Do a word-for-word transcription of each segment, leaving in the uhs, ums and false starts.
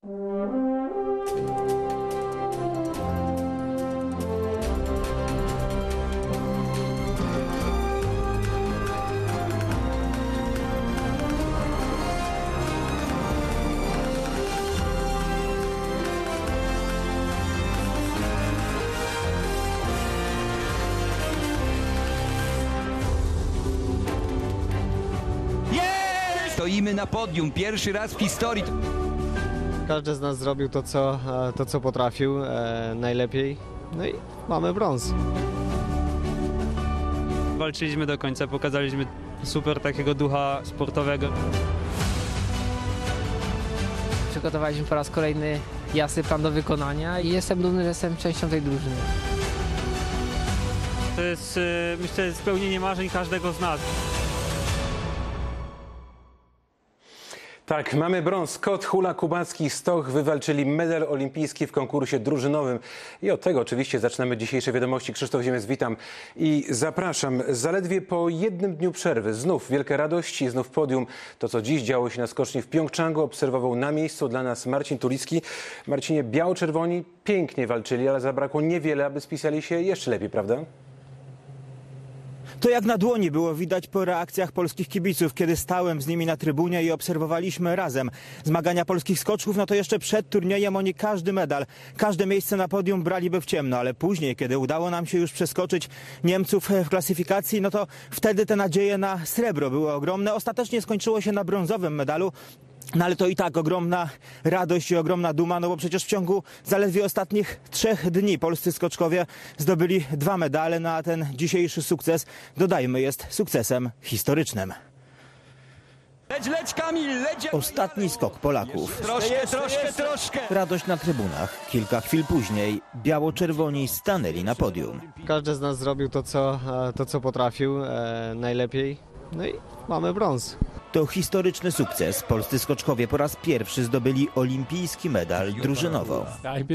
Stoimy na podium, pierwszy raz w historii. Każdy z nas zrobił to, co, to, co potrafił e, najlepiej. No i mamy brąz. Walczyliśmy do końca, pokazaliśmy super takiego ducha sportowego. Przygotowaliśmy po raz kolejny jasny plan do wykonania i jestem dumny, że jestem częścią tej drużyny. To jest, myślę, spełnienie marzeń każdego z nas. Tak, mamy brąz. Kot, hula, kubacki, stoch wywalczyli medal olimpijski w konkursie drużynowym. I od tego oczywiście zaczynamy dzisiejsze wiadomości. Krzysztof Ziemiec, witam i zapraszam. Zaledwie po jednym dniu przerwy znów wielka radość i znów podium. To, co dziś działo się na skoczni w Pjongczangu, obserwował na miejscu dla nas Marcin Tulicki. Marcinie, biało-czerwoni pięknie walczyli, ale zabrakło niewiele, aby spisali się jeszcze lepiej, prawda? To jak na dłoni było widać po reakcjach polskich kibiców, kiedy stałem z nimi na trybunie i obserwowaliśmy razem zmagania polskich skoczków. No to jeszcze przed turniejem oni każdy medal, każde miejsce na podium braliby w ciemno, ale później, kiedy udało nam się już przeskoczyć Niemców w klasyfikacji, no to wtedy te nadzieje na srebro były ogromne. Ostatecznie skończyło się na brązowym medalu. No ale to i tak ogromna radość i ogromna duma, no bo przecież w ciągu zaledwie ostatnich trzech dni polscy skoczkowie zdobyli dwa medale, no a ten dzisiejszy sukces, dodajmy, jest sukcesem historycznym. Leć, leć, Kamil, leć! Ostatni skok Polaków. Troszkę, troszkę, troszkę! Radość na trybunach. Kilka chwil później biało-czerwoni stanęli na podium. Każdy z nas zrobił to, co, to, co potrafił e, najlepiej. No i mamy brąz. To historyczny sukces. Polscy skoczkowie po raz pierwszy zdobyli olimpijski medal drużynowo.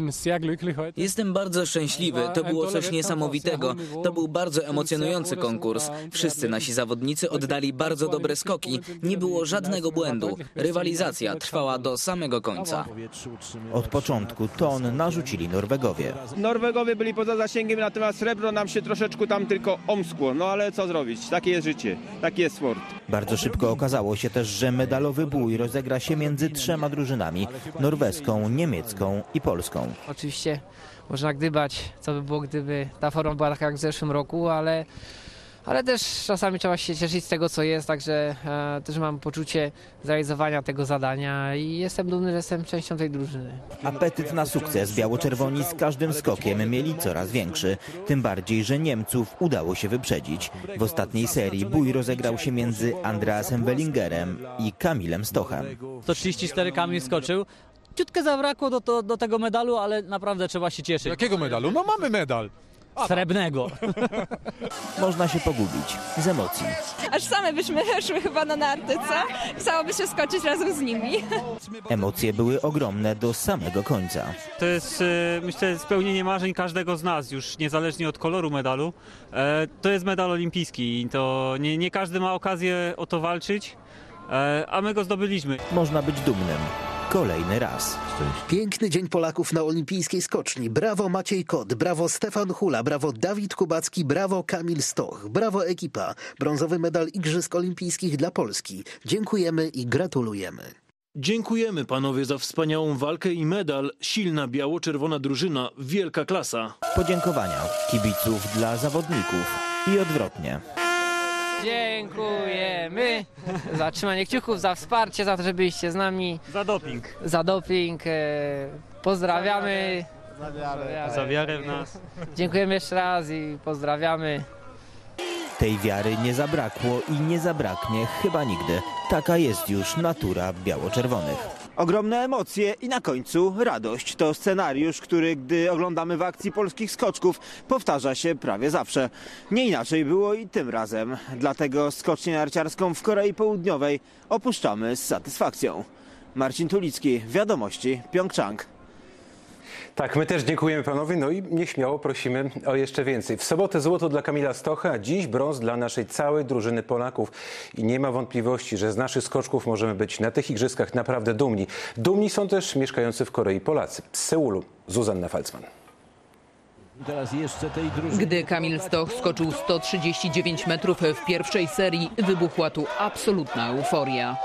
Jestem bardzo szczęśliwy. To było coś niesamowitego. To był bardzo emocjonujący konkurs. Wszyscy nasi zawodnicy oddali bardzo dobre skoki. Nie było żadnego błędu. Rywalizacja trwała do samego końca. Od początku ton narzucili Norwegowie. Norwegowie byli poza zasięgiem, natomiast srebro nam się troszeczkę tam tylko omskło. No ale co zrobić? Takie jest życie. Taki jest sport. Bardzo szybko okazało się też, że medalowy bój rozegra się między trzema drużynami: norweską, niemiecką i polską. Oczywiście można gdybać, co by było, gdyby ta forma była taka jak w zeszłym roku, ale, ale też czasami trzeba się cieszyć z tego, co jest, także e, też mam poczucie zrealizowania tego zadania i jestem dumny, że jestem częścią tej drużyny. Apetyt na sukces biało-czerwoni z każdym skokiem mieli coraz większy. Tym bardziej, że Niemców udało się wyprzedzić. W ostatniej serii bój rozegrał się między Andreasem Wellingerem i Kamilem Stochem. sto trzydzieści cztery Kamil skoczył. Ciutkę zabrakło do, do, do tego medalu, ale naprawdę trzeba się cieszyć. Jakiego medalu? No mamy medal. Srebrnego. Można się pogubić z emocji. Aż same byśmy szły chyba na narty, co? Chciałoby się skoczyć razem z nimi. Emocje były ogromne do samego końca. To jest, myślę, spełnienie marzeń każdego z nas, już niezależnie od koloru medalu. To jest medal olimpijski i to nie, nie każdy ma okazję o to walczyć, a my go zdobyliśmy. Można być dumnym. Kolejny raz. Piękny dzień Polaków na olimpijskiej skoczni. Brawo Maciej Kot, brawo Stefan Hula, brawo Dawid Kubacki, brawo Kamil Stoch, brawo ekipa. Brązowy medal Igrzysk Olimpijskich dla Polski. Dziękujemy i gratulujemy. Dziękujemy panowie za wspaniałą walkę i medal. Silna biało-czerwona drużyna, wielka klasa. Podziękowania kibiców dla zawodników i odwrotnie. Dziękujemy za trzymanie kciuków, za wsparcie, za to, że byliście z nami. Za doping. Za doping. Pozdrawiamy. Za wiarę. Za wiarę w nas. Dziękujemy jeszcze raz i pozdrawiamy. Tej wiary nie zabrakło i nie zabraknie chyba nigdy. Taka jest już natura biało-czerwonych. Ogromne emocje i na końcu radość. To scenariusz, który, gdy oglądamy w akcji polskich skoczków, powtarza się prawie zawsze. Nie inaczej było i tym razem. Dlatego skocznię narciarską w Korei Południowej opuszczamy z satysfakcją. Marcin Tulicki, Wiadomości, Pjongczang. Tak, my też dziękujemy panowie, no i nieśmiało prosimy o jeszcze więcej. W sobotę złoto dla Kamila Stocha, a dziś brąz dla naszej całej drużyny Polaków. I nie ma wątpliwości, że z naszych skoczków możemy być na tych igrzyskach naprawdę dumni. Dumni są też mieszkający w Korei Polacy. Z Seulu Zuzanna Falcman. Gdy Kamil Stoch skoczył sto trzydzieści dziewięć metrów w pierwszej serii, wybuchła tu absolutna euforia.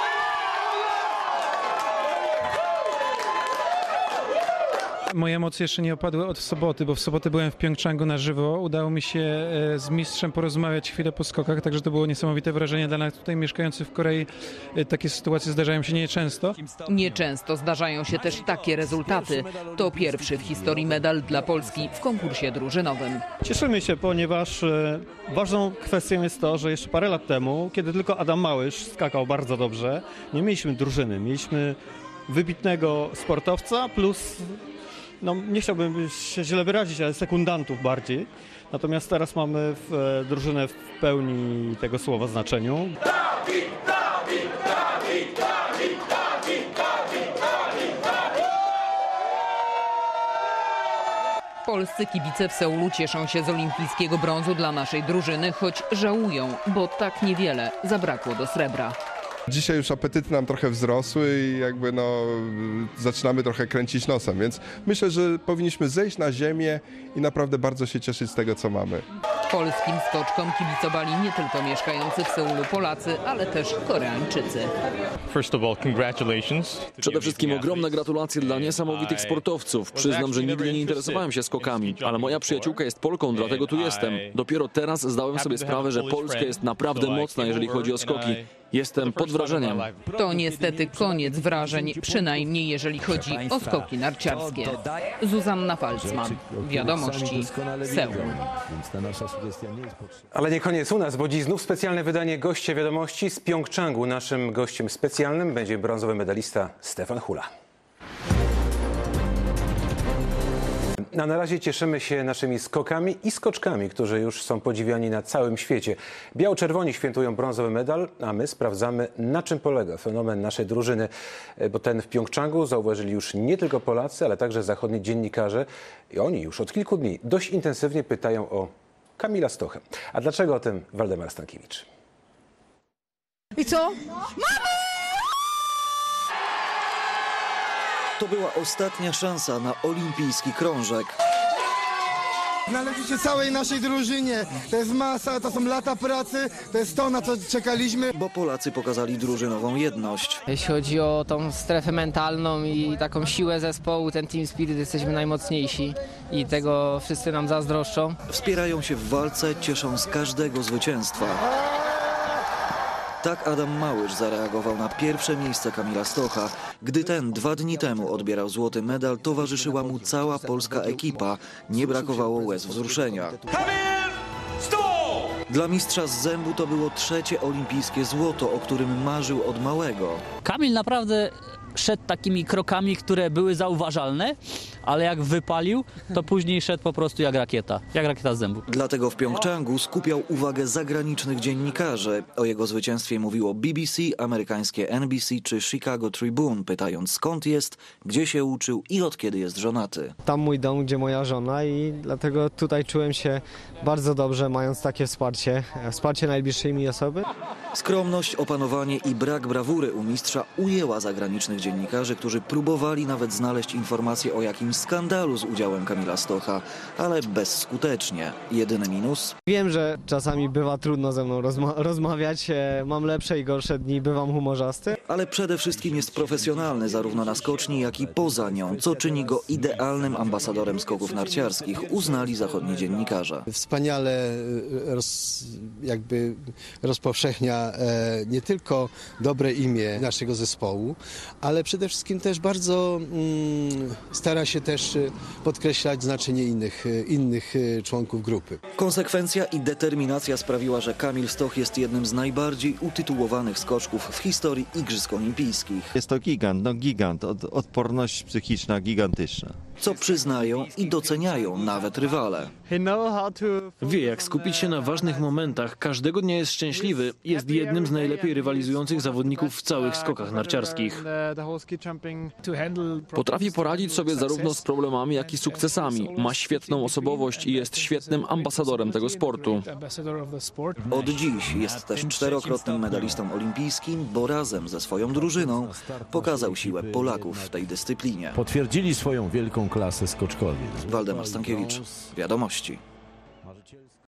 Moje emocje jeszcze nie opadły od soboty, bo w sobotę byłem w Pjongczangu na żywo. Udało mi się z mistrzem porozmawiać chwilę po skokach, także to było niesamowite wrażenie dla nas tutaj mieszkających w Korei. Takie sytuacje zdarzają się nieczęsto. Nieczęsto zdarzają się też takie rezultaty. To pierwszy w historii medal dla Polski w konkursie drużynowym. Cieszymy się, ponieważ ważną kwestią jest to, że jeszcze parę lat temu, kiedy tylko Adam Małysz skakał bardzo dobrze, nie mieliśmy drużyny, mieliśmy wybitnego sportowca plus, no nie chciałbym się źle wyrazić, ale sekundantów bardziej. Natomiast teraz mamy w, drużynę w pełni tego słowa znaczeniu. Dawid, Dawid, Dawid, Dawid, Dawid, Dawid, Dawid, Dawid. Polscy kibice w Seulu cieszą się z olimpijskiego brązu dla naszej drużyny, choć żałują, bo tak niewiele zabrakło do srebra. Dzisiaj już apetyty nam trochę wzrosły i jakby no zaczynamy trochę kręcić nosem, więc myślę, że powinniśmy zejść na ziemię i naprawdę bardzo się cieszyć z tego, co mamy. Polskim skoczkom kibicowali nie tylko mieszkający w Seulu Polacy, ale też Koreańczycy. Przede wszystkim ogromne gratulacje dla niesamowitych sportowców. Przyznam, że nigdy nie interesowałem się skokami, ale moja przyjaciółka jest Polką, dlatego tu jestem. Dopiero teraz zdałem sobie sprawę, że Polska jest naprawdę mocna, jeżeli chodzi o skoki. Jestem pod wrażeniem. To niestety koniec wrażeń, przynajmniej jeżeli chodzi o skoki narciarskie. Zuzanna Falcman, Wiadomości, Seul. Ale nie koniec u nas, bo dziś znów specjalne wydanie Goście Wiadomości z Pjongczangu. Naszym gościem specjalnym będzie brązowy medalista Stefan Hula. A na razie cieszymy się naszymi skokami i skoczkami, którzy już są podziwiani na całym świecie. Biało-czerwoni świętują brązowy medal, a my sprawdzamy, na czym polega fenomen naszej drużyny, bo ten w Pjongczangu zauważyli już nie tylko Polacy, ale także zachodni dziennikarze i oni już od kilku dni dość intensywnie pytają o Kamila Stocha. A dlaczego o tym Waldemar Stankiewicz? I co? Mamy! To była ostatnia szansa na olimpijski krążek. Należy się całej naszej drużynie. To jest masa, to są lata pracy, to jest to, na co czekaliśmy. Bo Polacy pokazali drużynową jedność. Jeśli chodzi o tą strefę mentalną i taką siłę zespołu, ten team spirit, jesteśmy najmocniejsi i tego wszyscy nam zazdroszczą. Wspierają się w walce, cieszą z każdego zwycięstwa. Tak Adam Małysz zareagował na pierwsze miejsce Kamila Stocha. Gdy ten dwa dni temu odbierał złoty medal, towarzyszyła mu cała polska ekipa. Nie brakowało łez wzruszenia. Dla mistrza z zębu to było trzecie olimpijskie złoto, o którym marzył od małego. Kamil naprawdę szedł takimi krokami, które były zauważalne, ale jak wypalił, to później szedł po prostu jak rakieta, jak rakieta z zębu. Dlatego w Pjongczangu skupiał uwagę zagranicznych dziennikarzy. O jego zwycięstwie mówiło B B C, amerykańskie N B C czy Chicago Tribune, pytając skąd jest, gdzie się uczył i od kiedy jest żonaty. Tam mój dom, gdzie moja żona i dlatego tutaj czułem się bardzo dobrze, mając takie wsparcie, wsparcie najbliższej mi osoby. Skromność, opanowanie i brak brawury u mistrza ujęła zagranicznych dziennikarzy, którzy próbowali nawet znaleźć informacje o jakimś skandalu z udziałem Kamila Stocha, ale bezskutecznie. Jedyny minus? Wiem, że czasami bywa trudno ze mną rozma rozmawiać, mam lepsze i gorsze dni, bywam humorzasty. Ale przede wszystkim jest profesjonalny zarówno na skoczni, jak i poza nią, co czyni go idealnym ambasadorem skoków narciarskich, uznali zachodni dziennikarze. Wspaniale roz, jakby rozpowszechnia e, nie tylko dobre imię naszego zespołu, ale przede wszystkim też bardzo mm, stara się też podkreślać znaczenie innych, innych członków grupy. Konsekwencja i determinacja sprawiła, że Kamil Stoch jest jednym z najbardziej utytułowanych skoczków w historii Igrzysk Olimpijskich. Jest to gigant, no gigant, od, odporność psychiczna gigantyczna. Co przyznają i doceniają nawet rywale. Wie, jak skupić się na ważnych momentach. Każdego dnia jest szczęśliwy. Jest Jest jednym z najlepiej rywalizujących zawodników w całych skokach narciarskich. Potrafi poradzić sobie zarówno z problemami, jak i sukcesami. Ma świetną osobowość i jest świetnym ambasadorem tego sportu. Od dziś jest też czterokrotnym medalistą olimpijskim, bo razem ze swoją drużyną pokazał siłę Polaków w tej dyscyplinie. Potwierdzili swoją wielką klasę skoczkowie. Waldemar Stankiewicz, Wiadomości.